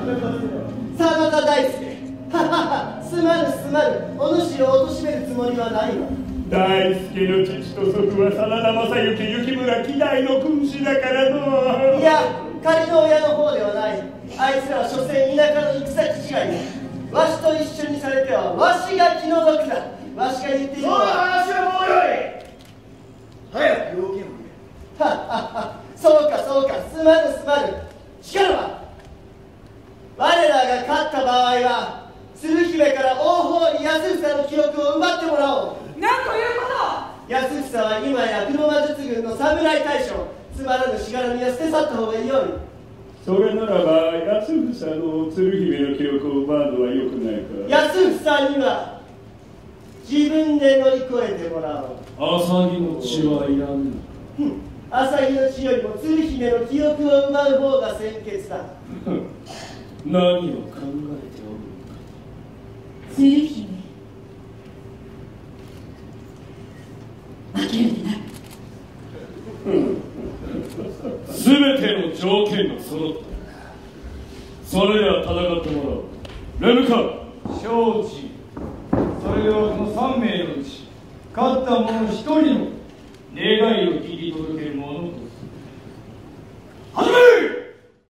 真田大輔。すまぬすまぬ、お主を貶めるつもりはないわ。 大輔の父と祖父は真田昌幸雪村希代の軍師だからの。 いや、仮の親の方ではない。あいつらは所詮田舎の行く先違いだ。わしと一緒にされてはわしが気の毒だ。わしが言っているのは。 その話はもうよい。早く要件を言え。 そうかそうか、すまぬすまぬ。しからば我らが勝った場合は鶴姫から王法に安房の記録を奪ってもらおう。 何ということ。 安房は今や黒魔術軍の侍大将。つまらぬしがらみは捨て去った方がよい。 それならば安房の鶴姫の記録を奪うのはよくないか。 安房には自分で乗り越えてもらおう。 朝日の血はいらん。 朝日の血よりも鶴姫の記憶を奪う方が先決だ。 何を考えておるのか。 鶴姫、負けるでない。 すべての条件が揃った。それでは戦ってもらおう。レムカ。 承知。それではこの3名のうち勝った者1人の願いを聞き届ける者とする。始め。